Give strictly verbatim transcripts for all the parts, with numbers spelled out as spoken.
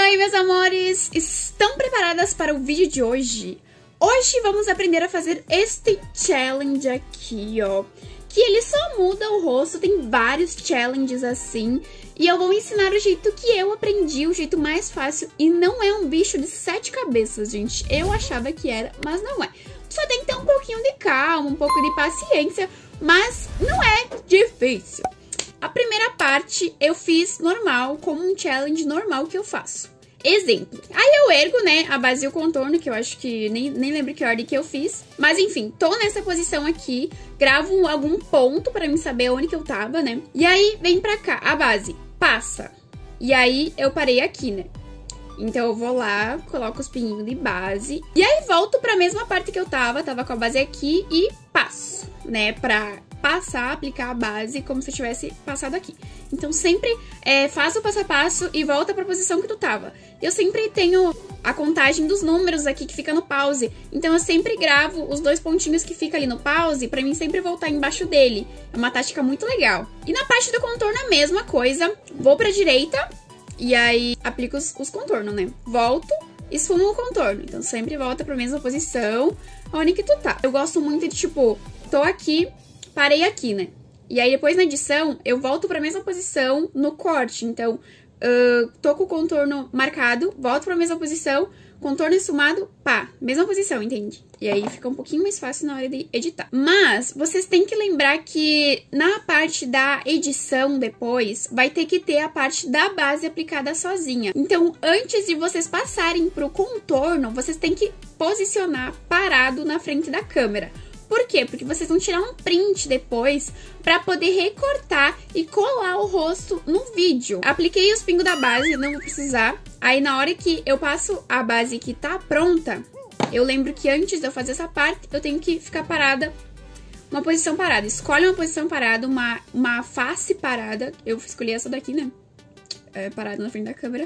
aí, meus amores? Estão preparadas para o vídeo de hoje? Hoje vamos aprender a fazer este challenge aqui, ó. Que ele só muda o rosto, tem vários challenges assim. E eu vou ensinar o jeito que eu aprendi, o jeito mais fácil. E não é um bicho de sete cabeças, gente. Eu achava que era, mas não é. Só tem que ter um pouquinho de calma, um pouco de paciência, mas não é difícil. A primeira parte eu fiz normal, como um challenge normal que eu faço. Exemplo. Aí eu ergo, né, a base e o contorno, que eu acho que nem, nem lembro que ordem que eu fiz. Mas enfim, tô nessa posição aqui, gravo algum ponto pra mim saber onde que eu tava, né. E aí vem pra cá, a base passa. E aí eu parei aqui, né. Então eu vou lá, coloco os pinguinhos de base. E aí volto pra mesma parte que eu tava, tava com a base aqui e passo, né, pra passar, aplicar a base como se eu tivesse passado aqui. Então sempre é, faz o passo a passo e volta pra posição que tu tava. Eu sempre tenho a contagem dos números aqui que fica no pause. Então eu sempre gravo os dois pontinhos que fica ali no pause pra mim sempre voltar embaixo dele. É uma tática muito legal. E na parte do contorno a mesma coisa. Vou pra direita e aí aplico os, os contornos, né? Volto, esfumo o contorno. Então sempre volta pra mesma posição onde que tu tá. Eu gosto muito de tipo, tô aqui, parei aqui, né? E aí, depois na edição, eu volto pra mesma posição no corte. Então, uh, tô com o contorno marcado, volto pra mesma posição, contorno esfumado, pá, mesma posição, entende? E aí fica um pouquinho mais fácil na hora de editar. Mas, vocês têm que lembrar que na parte da edição depois, vai ter que ter a parte da base aplicada sozinha. Então, antes de vocês passarem pro contorno, vocês têm que posicionar parado na frente da câmera. Por quê? Porque vocês vão tirar um print depois pra poder recortar e colar o rosto no vídeo. Apliquei os pingos da base, não vou precisar. Aí na hora que eu passo a base que tá pronta, eu lembro que antes de eu fazer essa parte, eu tenho que ficar parada, uma posição parada. Escolhe uma posição parada, uma, uma face parada. Eu escolhi essa daqui, né? É, parada na frente da câmera.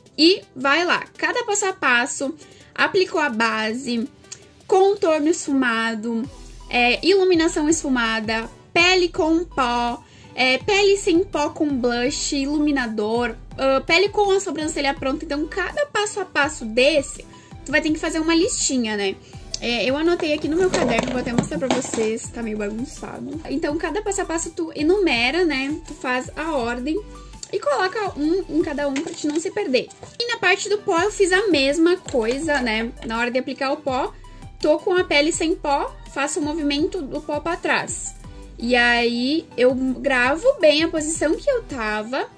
E vai lá. Cada passo a passo, aplicou a base, contorno esfumado, É, iluminação esfumada, pele com pó, é, pele sem pó com blush, iluminador, uh, pele com a sobrancelha pronta. Então, cada passo a passo desse, tu vai ter que fazer uma listinha, né? É, eu anotei aqui no meu caderno, vou até mostrar pra vocês, tá meio bagunçado. Então, cada passo a passo tu enumera, né? Tu faz a ordem e coloca um em cada um pra te não se perder. E na parte do pó eu fiz a mesma coisa, né? Na hora de aplicar o pó, tô com a pele sem pó, faço o movimento do pó pra trás. E aí, eu gravo bem a posição que eu tava,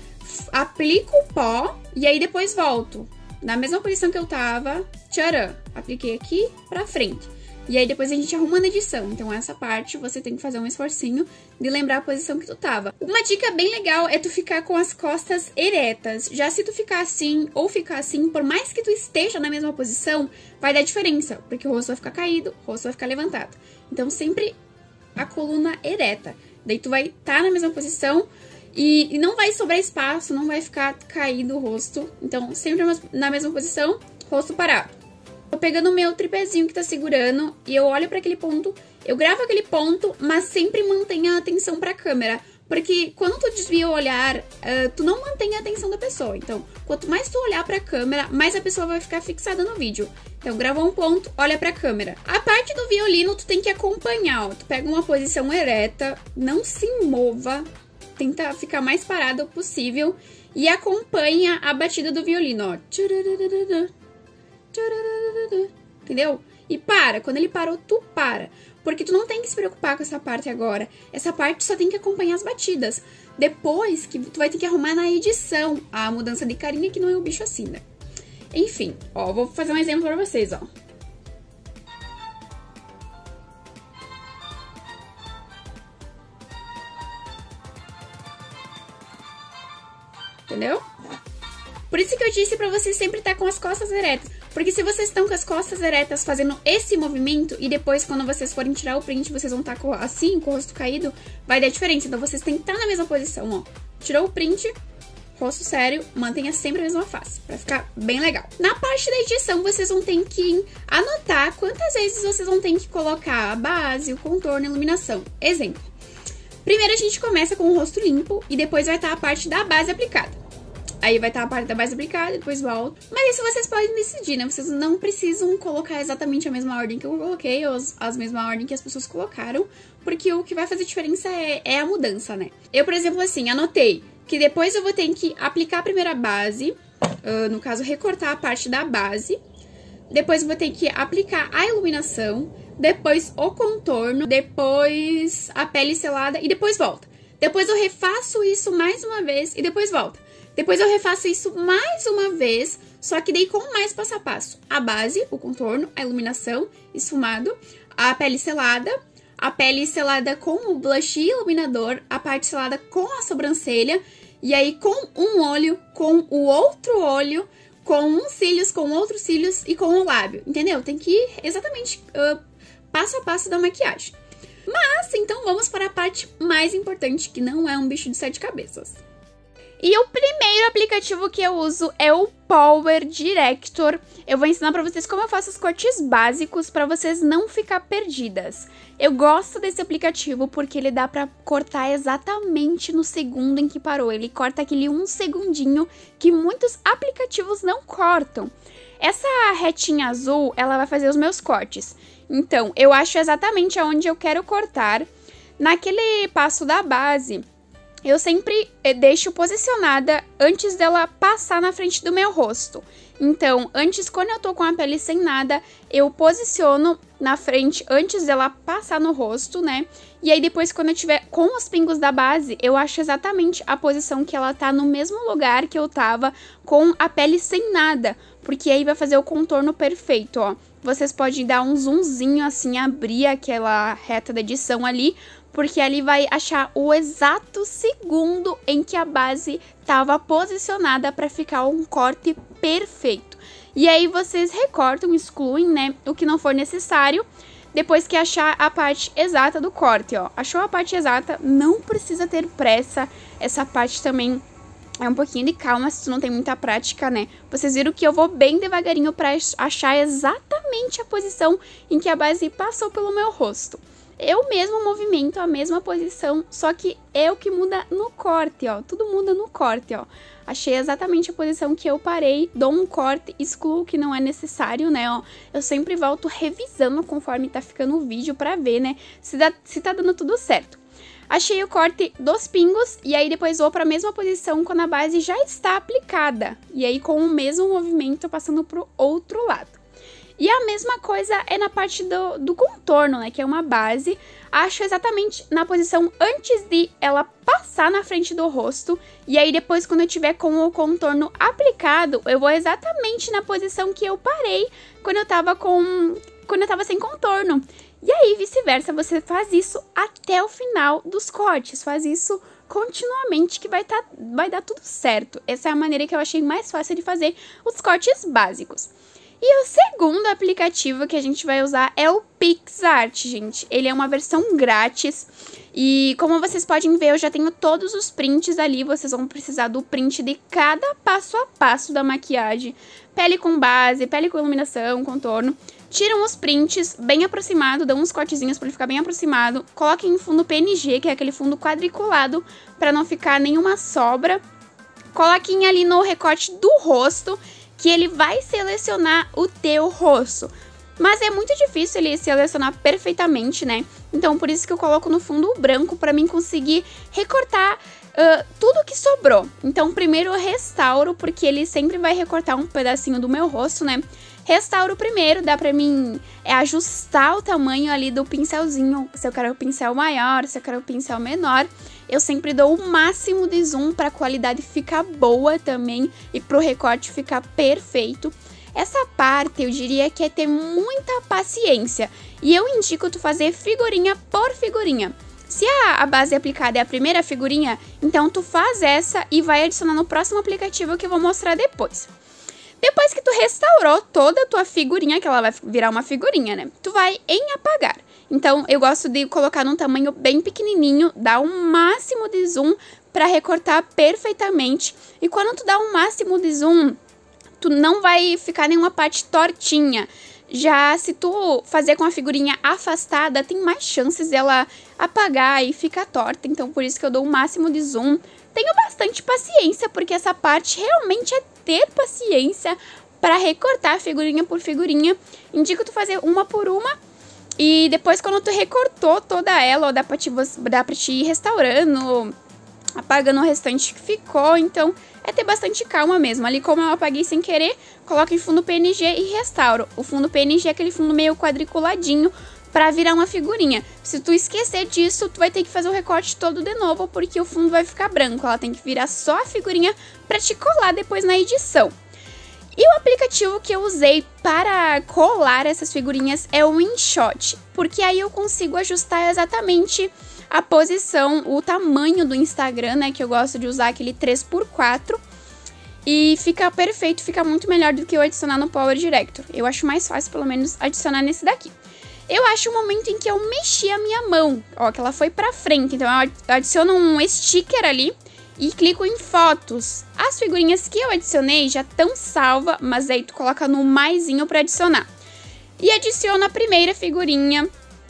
aplico o pó e aí depois volto. Na mesma posição que eu tava, tcharam, apliquei aqui pra frente. E aí depois a gente arruma na edição. Então essa parte você tem que fazer um esforcinho de lembrar a posição que tu tava. Uma dica bem legal é tu ficar com as costas eretas. Já se tu ficar assim ou ficar assim, por mais que tu esteja na mesma posição, vai dar diferença. Porque o rosto vai ficar caído, o rosto vai ficar levantado. Então sempre a coluna ereta. Daí tu vai estar tá na mesma posição e, e não vai sobrar espaço, não vai ficar caído o rosto. Então sempre na mesma posição, rosto parado. Tô pegando o meu tripézinho que tá segurando e eu olho pra aquele ponto, eu gravo aquele ponto, mas sempre mantenha a atenção pra câmera. Porque quando tu desvia o olhar, uh, tu não mantém a atenção da pessoa. Então, quanto mais tu olhar pra câmera, mais a pessoa vai ficar fixada no vídeo. Então, gravou um ponto, olha pra câmera. A parte do violino, tu tem que acompanhar, ó. Tu pega uma posição ereta, não se mova, tenta ficar mais parado possível e acompanha a batida do violino, ó. Entendeu? E para, quando ele parou, tu para. Porque tu não tem que se preocupar com essa parte agora. Essa parte só tem que acompanhar as batidas. Depois que tu vai ter que arrumar na edição a mudança de carinha, que não é um bicho assim, né? Enfim, ó, vou fazer um exemplo pra vocês, ó. Entendeu? Por isso que eu disse pra vocês sempre estar com as costas eretas. Porque se vocês estão com as costas eretas fazendo esse movimento e depois quando vocês forem tirar o print, vocês vão estar com, assim, com o rosto caído, vai dar diferença. Então vocês têm que estar na mesma posição, ó. Tirou o print, rosto sério, mantenha sempre a mesma face, pra ficar bem legal. Na parte da edição, vocês vão ter que anotar quantas vezes vocês vão ter que colocar a base, o contorno, a iluminação. Exemplo. Primeiro a gente começa com o rosto limpo e depois vai estar a parte da base aplicada. Aí vai estar a parte da base aplicada, depois volta. Mas isso vocês podem decidir, né? Vocês não precisam colocar exatamente a mesma ordem que eu coloquei, ou as, as mesma ordem que as pessoas colocaram, porque o que vai fazer diferença é, é a mudança, né? Eu, por exemplo, assim, anotei que depois eu vou ter que aplicar a primeira base, uh, no caso, recortar a parte da base. Depois eu vou ter que aplicar a iluminação, depois o contorno, depois a pele selada e depois volta. Depois eu refaço isso mais uma vez e depois volta. Depois eu refaço isso mais uma vez, só que daí com mais passo a passo. A base, o contorno, a iluminação, esfumado, a pele selada, a pele selada com o blush e iluminador, a parte selada com a sobrancelha, e aí com um olho, com o outro olho, com uns cílios, com outros cílios e com o lábio, entendeu? Tem que ir exatamente uh, passo a passo da maquiagem. Mas, então vamos para a parte mais importante, que não é um bicho de sete cabeças. E o primeiro aplicativo que eu uso é o Power Director. Eu vou ensinar pra vocês como eu faço os cortes básicos pra vocês não ficar perdidas. Eu gosto desse aplicativo porque ele dá pra cortar exatamente no segundo em que parou. Ele corta aquele um segundinho que muitos aplicativos não cortam. Essa retinha azul, ela vai fazer os meus cortes. Então, eu acho exatamente aonde eu quero cortar. Naquele passo da base, eu sempre deixo posicionada antes dela passar na frente do meu rosto. Então, antes, quando eu tô com a pele sem nada, eu posiciono na frente antes dela passar no rosto, né? E aí depois, quando eu tiver com os pingos da base, eu acho exatamente a posição que ela tá no mesmo lugar que eu tava com a pele sem nada. Porque aí vai fazer o contorno perfeito, ó. Vocês podem dar um zoomzinho assim, abrir aquela reta da edição ali, porque ali vai achar o exato segundo em que a base estava posicionada para ficar um corte perfeito. E aí vocês recortam, excluem, né, o que não for necessário, depois que achar a parte exata do corte, ó. Achou a parte exata, não precisa ter pressa, essa parte também é um pouquinho de calma se tu não tem muita prática, né? Vocês viram que eu vou bem devagarinho para achar exatamente a posição em que a base passou pelo meu rosto. Eu mesmo movimento a mesma posição, só que é o que muda no corte, ó. Tudo muda no corte, ó. Achei exatamente a posição que eu parei, dou um corte, excluo o que não é necessário, né, ó. Eu sempre volto revisando conforme tá ficando o vídeo pra ver, né, se, dá, se tá dando tudo certo. Achei o corte dos pingos e aí depois vou para a mesma posição quando a base já está aplicada. E aí com o mesmo movimento passando pro outro lado. E a mesma coisa é na parte do, do contorno, né, que é uma base. Acho exatamente na posição antes de ela passar na frente do rosto. E aí depois quando eu tiver com o contorno aplicado, eu vou exatamente na posição que eu parei quando eu tava com... quando eu tava sem contorno. E aí, vice-versa, você faz isso até o final dos cortes, faz isso continuamente que vai, tá, vai dar tudo certo. Essa é a maneira que eu achei mais fácil de fazer os cortes básicos. E o segundo aplicativo que a gente vai usar é o PixArt, gente. Ele é uma versão grátis e como vocês podem ver, eu já tenho todos os prints ali. Vocês vão precisar do print de cada passo a passo da maquiagem. Pele com base, pele com iluminação, contorno. Tiram os prints bem aproximado, dão uns cortezinhos para ele ficar bem aproximado. Coloquem em fundo P N G, que é aquele fundo quadriculado, para não ficar nenhuma sobra. Coloquem ali no recorte do rosto, que ele vai selecionar o teu rosto. Mas é muito difícil ele selecionar perfeitamente, né? Então, por isso que eu coloco no fundo branco, para mim conseguir recortar uh, tudo que sobrou. Então, primeiro eu restauro, porque ele sempre vai recortar um pedacinho do meu rosto, né? Restauro primeiro, dá pra mim é, ajustar o tamanho ali do pincelzinho, se eu quero o pincel maior, se eu quero o pincel menor. Eu sempre dou o máximo de zoom pra qualidade ficar boa também e pro recorte ficar perfeito. Essa parte eu diria que é ter muita paciência e eu indico tu fazer figurinha por figurinha. Se a, a base aplicada é a primeira figurinha, então tu faz essa e vai adicionar no próximo aplicativo que eu vou mostrar depois. Depois que tu restaurou toda a tua figurinha, que ela vai virar uma figurinha, né? Tu vai em apagar. Então, eu gosto de colocar num tamanho bem pequenininho, dar um máximo de zoom pra recortar perfeitamente. E quando tu dá um máximo de zoom, tu não vai ficar nenhuma parte tortinha. Já se tu fazer com a figurinha afastada, tem mais chances dela apagar e ficar torta. Então, por isso que eu dou o máximo de zoom. tenha bastante paciência, porque essa parte realmente é ter paciência para recortar figurinha por figurinha. Indico tu fazer uma por uma e depois quando tu recortou toda ela, ó, dá pra te, dá pra te ir restaurando, apagando o restante que ficou. Então é ter bastante calma mesmo. Ali como eu apaguei sem querer, coloco em fundo P N G e restauro. O fundo P N G é aquele fundo meio quadriculadinho pra virar uma figurinha. Se tu esquecer disso, tu vai ter que fazer o recorte todo de novo, porque o fundo vai ficar branco. Ela tem que virar só a figurinha pra te colar depois na edição. E o aplicativo que eu usei para colar essas figurinhas é o InShot, porque aí eu consigo ajustar exatamente a posição, o tamanho do Instagram, né, que eu gosto de usar aquele três por quatro, e fica perfeito, fica muito melhor do que eu adicionar no Power Director. Eu acho mais fácil, pelo menos, adicionar nesse daqui. Eu acho o momento em que eu mexi a minha mão, ó, que ela foi pra frente, então eu adiciono um sticker ali e clico em fotos. As figurinhas que eu adicionei já estão salvas, mas aí tu coloca no maisinho pra adicionar. E adiciono a primeira figurinha.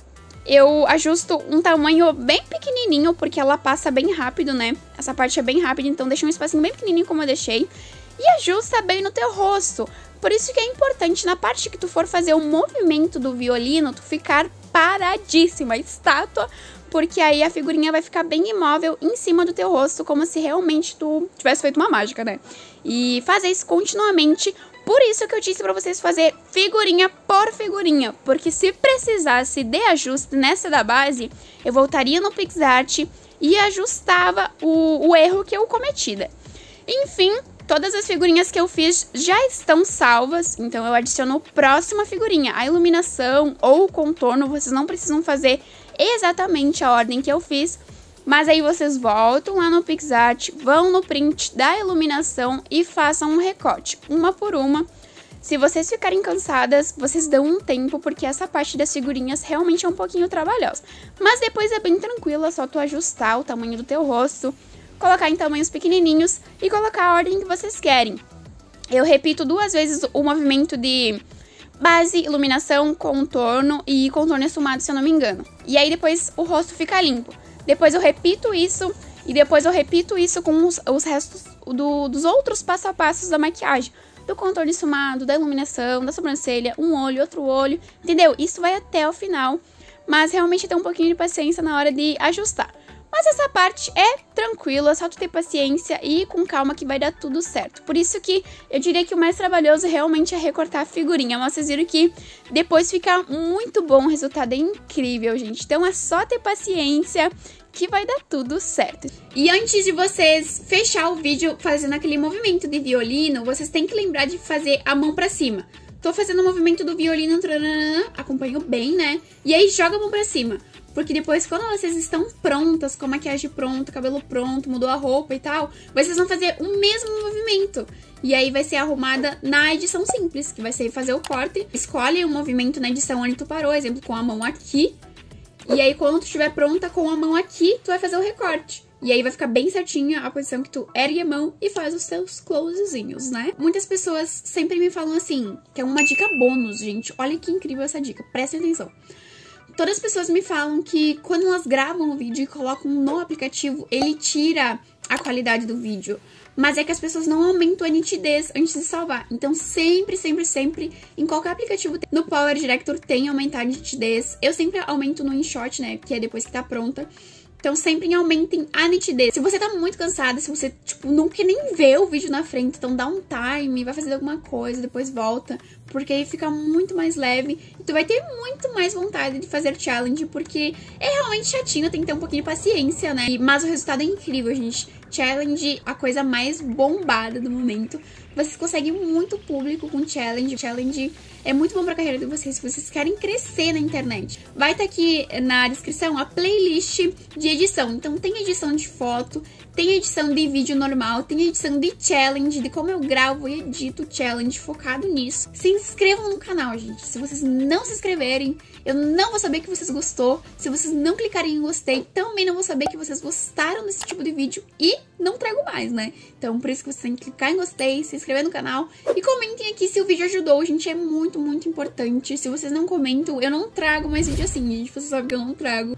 Eu ajusto um tamanho bem pequenininho, porque ela passa bem rápido, né? Essa parte é bem rápida, então deixa um espacinho bem pequenininho como eu deixei. E ajusta bem no teu rosto. Por isso que é importante, na parte que tu for fazer o movimento do violino, tu ficar paradíssima, estátua, porque aí a figurinha vai ficar bem imóvel em cima do teu rosto, como se realmente tu tivesse feito uma mágica, né? E fazer isso continuamente. Por isso que eu disse pra vocês fazer figurinha por figurinha, porque se precisasse de ajuste nessa da base, eu voltaria no PixArt e ajustava o, o erro que eu cometi. Enfim, todas as figurinhas que eu fiz já estão salvas, então eu adiciono a próxima figurinha. A iluminação ou o contorno, vocês não precisam fazer exatamente a ordem que eu fiz, mas aí vocês voltam lá no PixArt, vão no print da iluminação e façam um recorte, uma por uma. Se vocês ficarem cansadas, vocês dão um tempo, porque essa parte das figurinhas realmente é um pouquinho trabalhosa. Mas depois é bem tranquilo, é só tu ajustar o tamanho do teu rosto, colocar em tamanhos pequenininhos e colocar a ordem que vocês querem. Eu repito duas vezes o movimento de base, iluminação, contorno e contorno esfumado, se eu não me engano. E aí depois o rosto fica limpo. Depois eu repito isso e depois eu repito isso com os, os restos do, dos outros passo a passos da maquiagem. Do contorno esfumado, da iluminação, da sobrancelha, um olho, outro olho, entendeu? Isso vai até o final, mas realmente tem um pouquinho de paciência na hora de ajustar. Mas essa parte é tranquila, é só tu ter paciência e ir com calma que vai dar tudo certo. Por isso que eu diria que o mais trabalhoso realmente é recortar a figurinha. Mas vocês viram que depois fica muito bom, o resultado é incrível, gente. Então é só ter paciência que vai dar tudo certo. E antes de vocês fechar o vídeo fazendo aquele movimento de violino, vocês têm que lembrar de fazer a mão pra cima. Tô fazendo o movimento do violino, acompanho bem, né? E aí joga a mão pra cima. Porque depois, quando vocês estão prontas, com a maquiagem pronta, cabelo pronto, mudou a roupa e tal, vocês vão fazer o mesmo movimento. E aí vai ser arrumada na edição simples, que vai ser fazer o corte. Escolhe o movimento na edição onde tu parou, exemplo, com a mão aqui. E aí, quando tu estiver pronta com a mão aqui, tu vai fazer o recorte. E aí vai ficar bem certinha a posição que tu ergue a mão e faz os seus closezinhos, né? Muitas pessoas sempre me falam assim, que é uma dica bônus, gente. Olha que incrível essa dica, prestem atenção. Todas as pessoas me falam que quando elas gravam o vídeo e colocam no aplicativo, ele tira a qualidade do vídeo. Mas é que as pessoas não aumentam a nitidez antes de salvar. Então sempre, sempre, sempre, em qualquer aplicativo, no Power Director tem aumentar a nitidez. Eu sempre aumento no InShot, né, que é depois que tá pronta. Então sempre aumentem a nitidez. Se você tá muito cansada, se você, tipo, não quer nem ver o vídeo na frente, então dá um time, vai fazer alguma coisa, depois volta. Porque aí fica muito mais leve e tu vai ter muito mais vontade de fazer challenge, porque é realmente chatinho, tem que ter um pouquinho de paciência, né? Mas o resultado é incrível, gente. Challenge, a coisa mais bombada do momento. Vocês conseguem muito público com challenge. Challenge é muito bom pra carreira de vocês, se vocês querem crescer na internet. Vai estar aqui na descrição a playlist de edição. Então tem edição de foto, tem edição de vídeo normal, tem edição de challenge, de como eu gravo e edito challenge focado nisso. Se inscrevam no canal, gente. Se vocês não se inscreverem, eu não vou saber que vocês gostou. Se vocês não clicarem em gostei, também não vou saber que vocês gostaram desse tipo de vídeo e não trago mais, né? Então por isso que vocês têm que clicar em gostei, se inscrever no canal e comentem aqui se o vídeo ajudou, gente. É muito, muito importante. Se vocês não comentam, eu não trago mais vídeo assim, gente. Vocês sabem que eu não trago.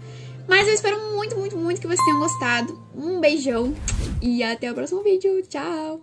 Mas eu espero muito, muito, muito que vocês tenham gostado. Um beijão e até o próximo vídeo. Tchau!